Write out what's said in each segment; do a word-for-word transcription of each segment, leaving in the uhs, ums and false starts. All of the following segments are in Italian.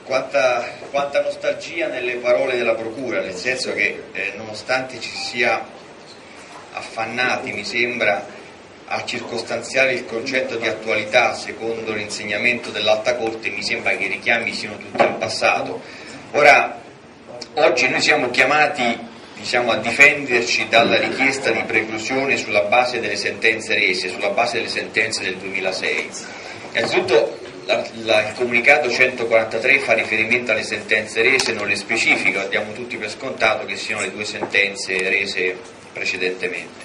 quanta, quanta nostalgia nelle parole della Procura, nel senso che eh, nonostante ci sia affannati, mi sembra, a circostanziare il concetto di attualità secondo l'insegnamento dell'Alta Corte, mi sembra che i richiami siano tutti al passato. Ora, oggi noi siamo chiamati, diciamo, a difenderci dalla richiesta di preclusione sulla base delle sentenze rese, sulla base delle sentenze del duemilasei. Innanzitutto la, la, il comunicato centoquarantatré fa riferimento alle sentenze rese, non le specifica, diamo tutti per scontato che siano le due sentenze rese precedentemente.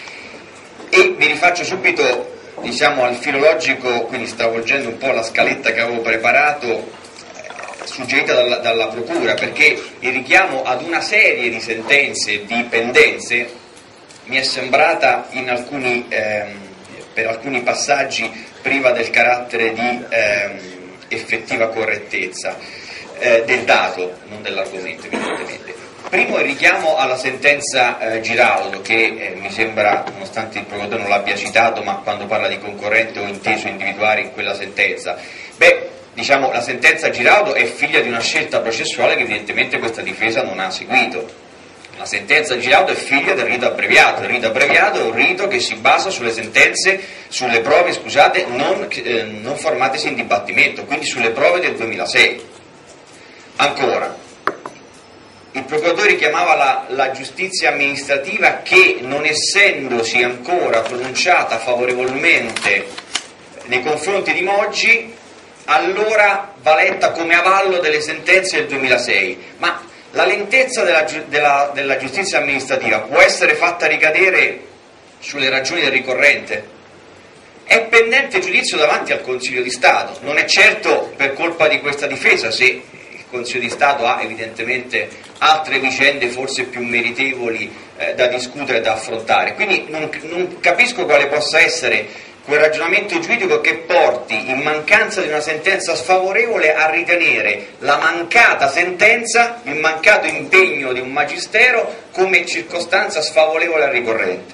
E mi rifaccio subito, diciamo, al filologico, quindi stravolgendo un po' la scaletta che avevo preparato, eh, suggerita dalla, dalla Procura, perché il richiamo ad una serie di sentenze di pendenze mi è sembrata in alcuni, ehm, per alcuni passaggi priva del carattere di ehm, effettiva correttezza eh, del dato, non dell'argomento evidentemente. Primo il richiamo alla sentenza eh, Giraudo, che eh, mi sembra, nonostante il procuratore non l'abbia citato, ma quando parla di concorrente ho inteso individuare in quella sentenza. Beh, diciamo, la sentenza Giraudo è figlia di una scelta processuale che evidentemente questa difesa non ha seguito. La sentenza Giraudo è figlia del rito abbreviato. Il rito abbreviato è un rito che si basa sulle sentenze, sulle prove, scusate, non, eh, non formatesi in dibattimento, quindi sulle prove del duemilasei. Ancora, il procuratore richiamava la, la giustizia amministrativa che, non essendosi ancora pronunciata favorevolmente nei confronti di Moggi, allora va letta come avallo delle sentenze del duemilasei. Ma la lentezza della, della, della giustizia amministrativa può essere fatta ricadere sulle ragioni del ricorrente? È pendente giudizio davanti al Consiglio di Stato, non è certo per colpa di questa difesa se il Consiglio di Stato ha evidentemente altre vicende forse più meritevoli eh, da discutere e da affrontare. Quindi non, non capisco quale possa essere quel ragionamento giuridico che porti, in mancanza di una sentenza sfavorevole, a ritenere la mancata sentenza, il mancato impegno di un magistero come circostanza sfavorevole al ricorrente.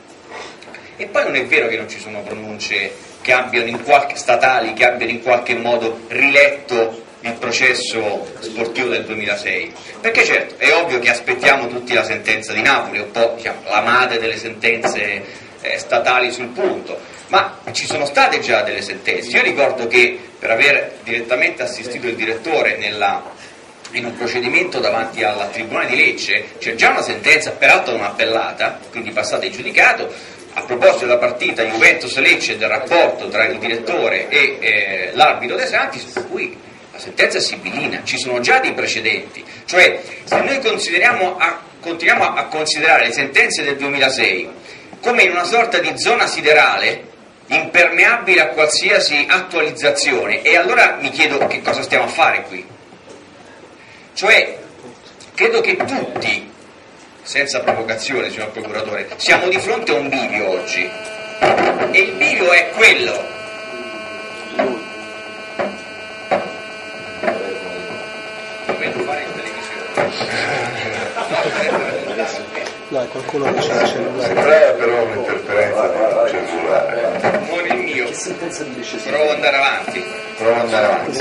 E poi non è vero che non ci sono pronunce che abbiano in qualche, statali che abbiano in qualche modo riletto il processo sportivo del duemilasei, perché certo è ovvio che aspettiamo tutti la sentenza di Napoli, un po', diciamo, la madre delle sentenze eh, statali sul punto, ma ci sono state già delle sentenze. Io ricordo che, per aver direttamente assistito il direttore nella, in un procedimento davanti al Tribunale di Lecce, c'è già una sentenza, peraltro non appellata, quindi passata in giudicato, a proposito della partita Juventus-Lecce, del rapporto tra il direttore e eh, l'arbitro De Santis, per cui la sentenza è sibilina. Ci sono già dei precedenti, cioè se noi consideriamo a, continuiamo a considerare le sentenze del duemilasei come in una sorta di zona siderale impermeabile a qualsiasi attualizzazione, e allora mi chiedo che cosa stiamo a fare qui. Cioè credo che tutti, senza provocazione signor procuratore, siamo di fronte a un bivio oggi, e il bivio è quello Dai, qualcuno che c'è il cellulare. Sembrava però un'interferenza cellulare. Muore il mio. Provo ad andare avanti. Provo ad andare avanti.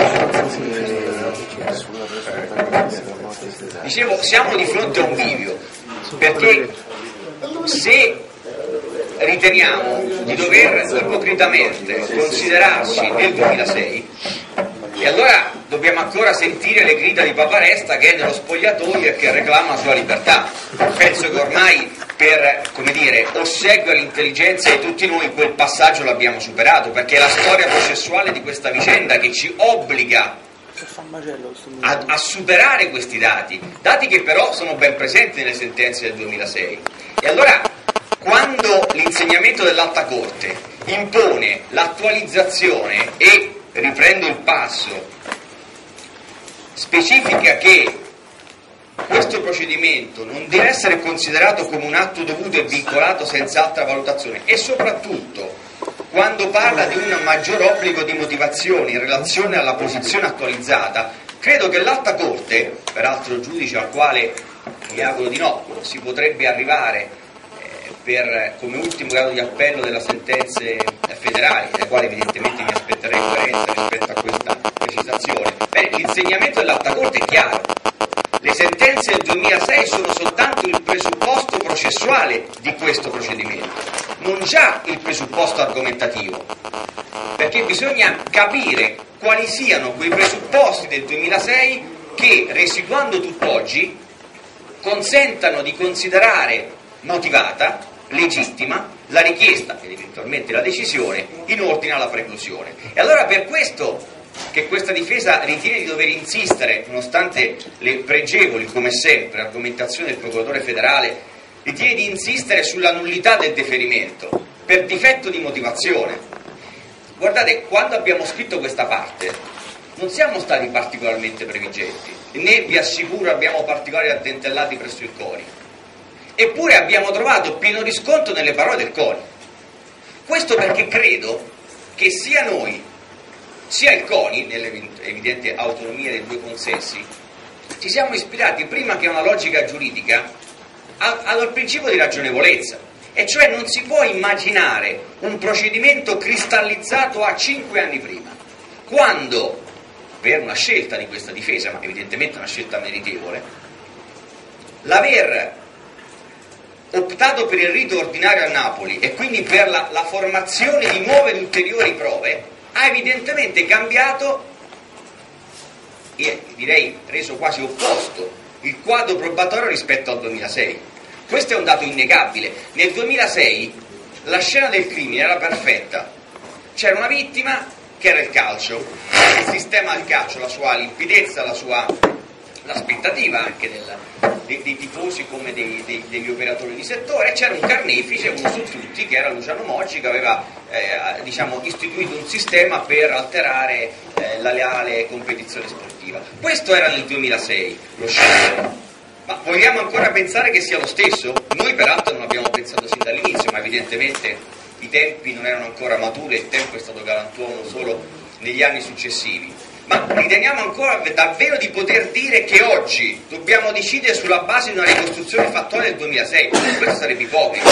Dicevo, siamo di fronte a un bivio, perché se riteniamo di dover ipocritamente considerarci nel duemilasei, e allora dobbiamo ancora sentire le grida di Paparesta che è nello spogliatoio e che reclama la sua libertà. Penso che ormai, per, come dire, ossequio all'intelligenza di tutti noi, quel passaggio l'abbiamo superato, perché è la storia processuale di questa vicenda che ci obbliga a, a superare questi dati, dati che però sono ben presenti nelle sentenze del duemilasei. E allora, quando l'insegnamento dell'Alta Corte impone l'attualizzazione e, riprendo il passo, specifica che questo procedimento non deve essere considerato come un atto dovuto e vincolato senza altra valutazione, e soprattutto quando parla di un maggior obbligo di motivazione in relazione alla posizione attualizzata, credo che l'Alta Corte, peraltro giudice al quale mi auguro di no, si potrebbe arrivare per, come ultimo grado di appello delle sentenze federali, delle quali evidentemente mi aspetterei coerenza rispetto a questa precisazione. Bene, l'insegnamento dell'Alta Corte è chiaro. Le sentenze del duemilasei sono soltanto il presupposto processuale di questo procedimento, non già il presupposto argomentativo, perché bisogna capire quali siano quei presupposti del duemilasei che, residuando tutt'oggi, consentano di considerare motivata, legittima, la richiesta ed eventualmente la decisione in ordine alla preclusione. E allora per questo che questa difesa ritiene di dover insistere, nonostante le pregevoli, come sempre, argomentazioni del procuratore federale, ritiene di insistere sulla nullità del deferimento per difetto di motivazione. Guardate, quando abbiamo scritto questa parte non siamo stati particolarmente previgenti, né vi assicuro abbiamo particolari addentellati presso il CONI, eppure abbiamo trovato pieno riscontro nelle parole del CONI. Questo perché credo che sia noi sia il CONI, nell'evidente autonomia dei due consessi, ci siamo ispirati prima che a una logica giuridica al principio di ragionevolezza, e cioè non si può immaginare un procedimento cristallizzato a cinque anni prima, quando per una scelta di questa difesa, ma evidentemente una scelta meritevole, l'aver optato per il rito ordinario a Napoli e quindi per la, la formazione di nuove ed ulteriori prove ha evidentemente cambiato e direi reso quasi opposto il quadro probatorio rispetto al duemilasei. Questo è un dato innegabile. Nel duemilasei la scena del crimine era perfetta, c'era una vittima che era il calcio, il sistema del calcio, la sua limpidezza, la sua l'aspettativa anche del, dei, dei tifosi come dei, dei, degli operatori di settore, e c'era un carnefice, uno su tutti, che era Luciano Moggi, che aveva eh, diciamo, istituito un sistema per alterare eh, la leale competizione sportiva. Questo era nel duemilasei, lo scenario. Ma vogliamo ancora pensare che sia lo stesso? Noi peraltro non abbiamo pensato sin dall'inizio, ma evidentemente i tempi non erano ancora maturi e il tempo è stato galantuomo solo negli anni successivi. Ma riteniamo ancora davvero di poter dire che oggi dobbiamo decidere sulla base di una ricostruzione fattuale del duemilasei? Questo sarebbe ipocrita.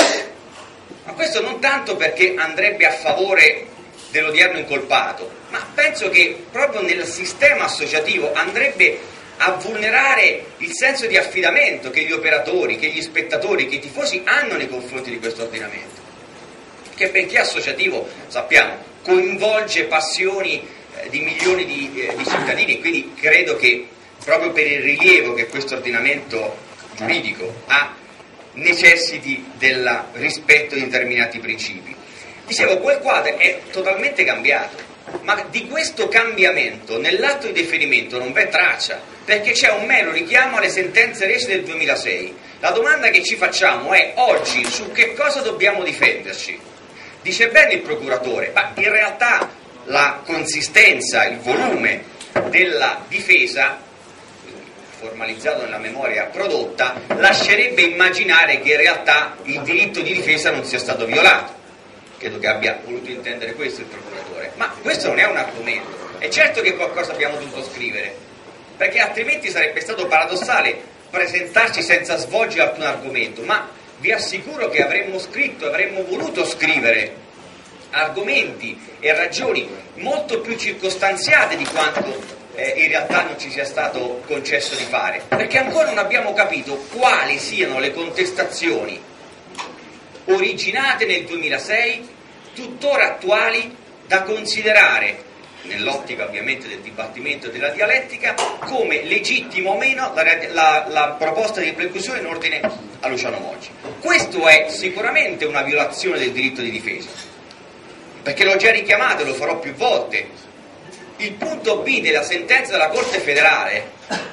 Ma questo non tanto perché andrebbe a favore dell'odierno incolpato, ma penso che proprio nel sistema associativo andrebbe a vulnerare il senso di affidamento che gli operatori, che gli spettatori, che i tifosi hanno nei confronti di questo ordinamento, che benché associativo, sappiamo, coinvolge passioni di milioni di, eh, di cittadini, e quindi credo che proprio per il rilievo che questo ordinamento giuridico ha necessiti del rispetto di determinati principi. Dicevo, quel quadro è totalmente cambiato, ma di questo cambiamento nell'atto di deferimento non v'è traccia, perché c'è un mero richiamo alle sentenze rese del duemilasei. La domanda che ci facciamo è: oggi su che cosa dobbiamo difenderci? Dice bene il procuratore, ma in realtà la consistenza, il volume della difesa, formalizzato nella memoria prodotta, lascerebbe immaginare che in realtà il diritto di difesa non sia stato violato. Credo che abbia voluto intendere questo il procuratore, ma questo non è un argomento. È certo che qualcosa abbiamo dovuto scrivere, perché altrimenti sarebbe stato paradossale presentarci senza svolgere alcun argomento, ma vi assicuro che avremmo scritto, avremmo voluto scrivere argomenti e ragioni molto più circostanziate di quanto eh, in realtà non ci sia stato concesso di fare, perché ancora non abbiamo capito quali siano le contestazioni originate nel duemilasei, tuttora attuali, da considerare, nell'ottica ovviamente del dibattimento e della dialettica, come legittimo o meno la, la, la proposta di preclusione in ordine a Luciano Moggi. Questo è sicuramente una violazione del diritto di difesa, perché l'ho già richiamato e lo farò più volte. Il punto B della sentenza della Corte federale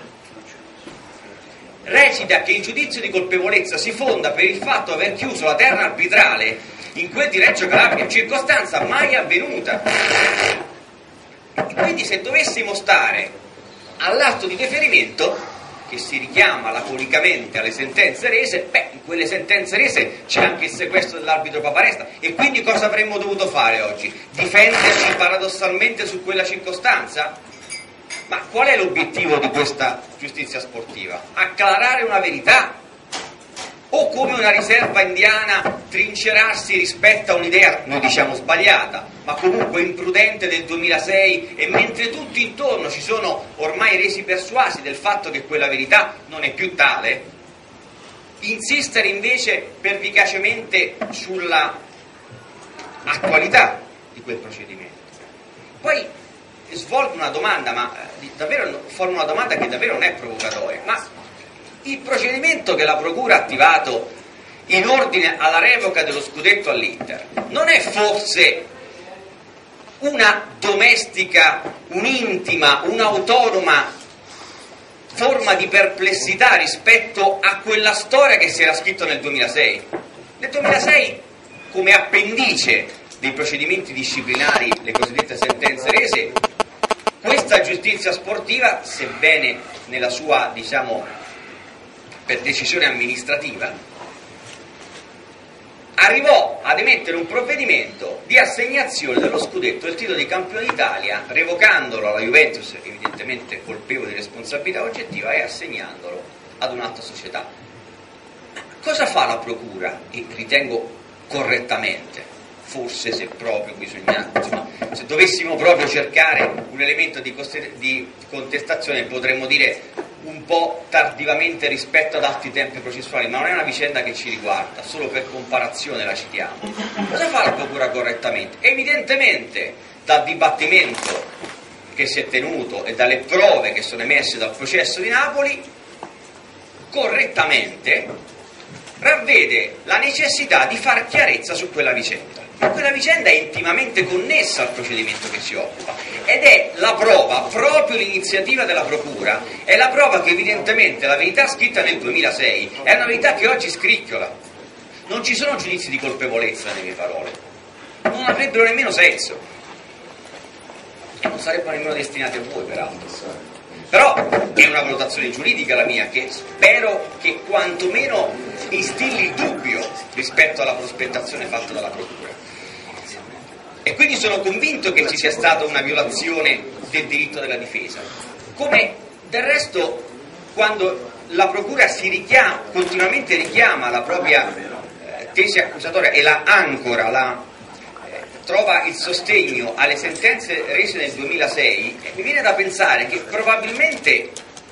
recita che il giudizio di colpevolezza si fonda per il fatto di aver chiuso la terna arbitrale in quel di Reggio Calabria, circostanza mai avvenuta. Quindi se dovessimo stare all'atto di deferimento, che si richiama laconicamente alle sentenze rese, beh, in quelle sentenze rese c'è anche il sequestro dell'arbitro Paparesta, e quindi cosa avremmo dovuto fare oggi? Difenderci paradossalmente su quella circostanza? Ma qual è l'obiettivo di questa giustizia sportiva? Acclarare una verità, o come una riserva indiana trincerarsi rispetto a un'idea, noi diciamo sbagliata, ma comunque imprudente del duemilasei, e mentre tutti intorno ci sono ormai resi persuasi del fatto che quella verità non è più tale, insistere invece pervicacemente sulla attualità di quel procedimento. Poi svolgo una domanda, ma davvero formo una domanda che davvero non è provocatoria, ma il procedimento che la Procura ha attivato in ordine alla revoca dello scudetto all'Inter non è forse una domestica, un'intima, un'autonoma forma di perplessità rispetto a quella storia che si era scritta nel duemilasei? Nel duemilasei, come appendice dei procedimenti disciplinari, le cosiddette sentenze rese, questa giustizia sportiva, sebbene nella sua, diciamo, per decisione amministrativa, arrivò ad emettere un provvedimento di assegnazione dello scudetto del titolo di campione d'Italia, revocandolo alla Juventus, evidentemente colpevole di responsabilità oggettiva, e assegnandolo ad un'altra società. Ma cosa fa la Procura? E ritengo correttamente, forse se proprio bisogna, insomma, se dovessimo proprio cercare un elemento di, di contestazione, potremmo dire un po' tardivamente rispetto ad altri tempi processuali, ma non è una vicenda che ci riguarda, solo per comparazione la citiamo. Cosa fa la Procura correttamente? Evidentemente dal dibattimento che si è tenuto e dalle prove che sono emerse dal processo di Napoli, correttamente ravvede la necessità di far chiarezza su quella vicenda. Ma quella vicenda è intimamente connessa al procedimento che si occupa, ed è la prova, proprio l'iniziativa della Procura, è la prova che evidentemente la verità scritta nel duemilasei è una verità che oggi scricchiola. Non ci sono giudizi di colpevolezza nelle mie parole, non avrebbero nemmeno senso, e non sarebbero nemmeno destinati a voi, peraltro. Però è una valutazione giuridica la mia, che spero che quantomeno instilli il dubbio rispetto alla prospettazione fatta dalla Procura. E quindi sono convinto che ci sia stata una violazione del diritto della difesa, come del resto quando la Procura si richiama, continuamente richiama la propria eh, tesi accusatoria e la ancora, la eh, trova il sostegno alle sentenze rese nel duemilasei, e mi viene da pensare che probabilmente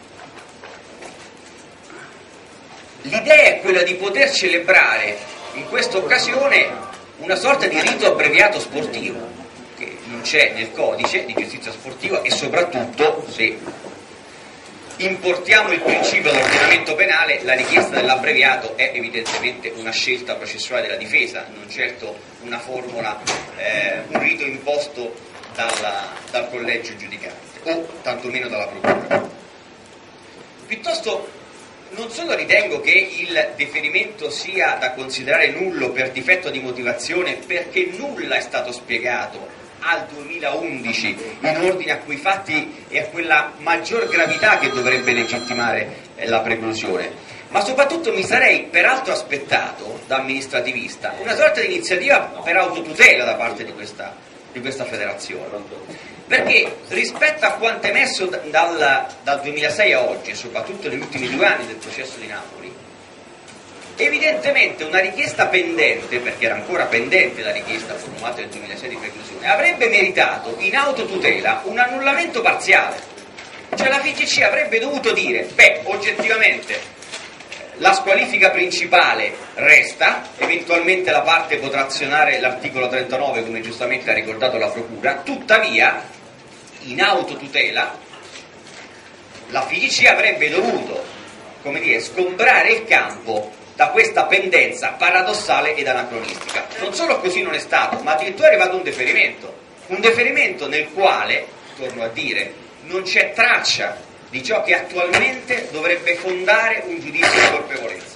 l'idea è quella di poter celebrare in questa occasione una sorta di rito abbreviato sportivo, che non c'è nel codice di giustizia sportiva, e soprattutto, se importiamo il principio dell'ordinamento penale, la richiesta dell'abbreviato è evidentemente una scelta processuale della difesa, non certo una formula, eh, un rito imposto dalla, dal collegio giudicante, o tantomeno dalla Procura. Piuttosto non solo ritengo che il deferimento sia da considerare nullo per difetto di motivazione, perché nulla è stato spiegato al duemilaundici in ordine a quei fatti e a quella maggior gravità che dovrebbe legittimare la preclusione, ma soprattutto mi sarei peraltro aspettato da amministrativista una sorta di iniziativa per autotutela da parte di questa, di questa federazione. Perché rispetto a quanto emesso dal, dal duemilasei a oggi, e soprattutto negli ultimi due anni del processo di Napoli, evidentemente una richiesta pendente, perché era ancora pendente la richiesta formulata nel duemilasei di preclusione, avrebbe meritato in autotutela un annullamento parziale. Cioè la F I G C avrebbe dovuto dire, beh, oggettivamente la squalifica principale resta, eventualmente la parte potrà azionare l'articolo trentanove, come giustamente ha ricordato la Procura, tuttavia in autotutela la F I G C avrebbe dovuto, come dire, sgombrare il campo da questa pendenza paradossale ed anacronistica. Non solo così non è stato, ma addirittura è arrivato un deferimento, un deferimento nel quale, torno a dire, non c'è traccia di ciò che attualmente dovrebbe fondare un giudizio di colpevolezza.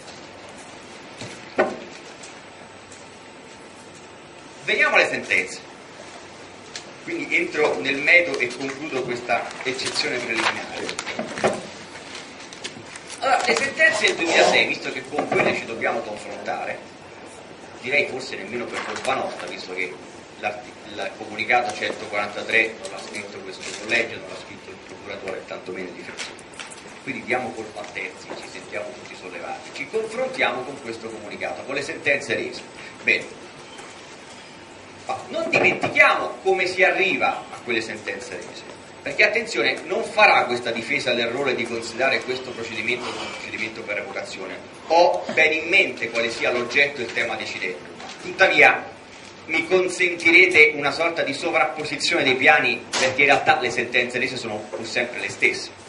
Veniamo alle sentenze. Quindi entro nel metodo e concludo questa eccezione preliminare. Allora, le sentenze del duemilasei, visto che con quelle ci dobbiamo confrontare, direi forse nemmeno per colpa nostra, visto che il comunicato centoquarantatré non l'ha scritto questo collegio, non l'ha scritto il procuratore, tantomeno il difensore. quindi diamo colpa a terzi, ci sentiamo tutti sollevati, ci confrontiamo con questo comunicato, con le sentenze rese. Bene, ma non dimentichiamo come si arriva a quelle sentenze rese, perché attenzione, non farà questa difesa l'errore di considerare questo procedimento come un procedimento per revocazione. Ho ben in mente quale sia l'oggetto e il tema decidendo, tuttavia mi consentirete una sorta di sovrapposizione dei piani, perché in realtà le sentenze rese sono pur sempre le stesse.